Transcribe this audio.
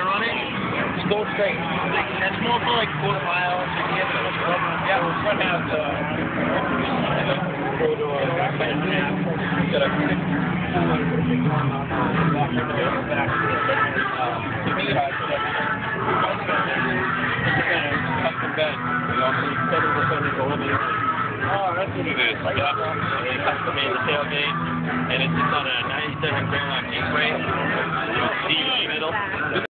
tire on it. Just go straight. That's more for like quarter mile. Yeah, we're going to have the four-door back by the half. Got a quick custom bed. We also need 70% eliminated. Oh, that's what it is. Yeah. They custom made the tailgate, and it's just on a 97 Grand Gateway. You see in the middle.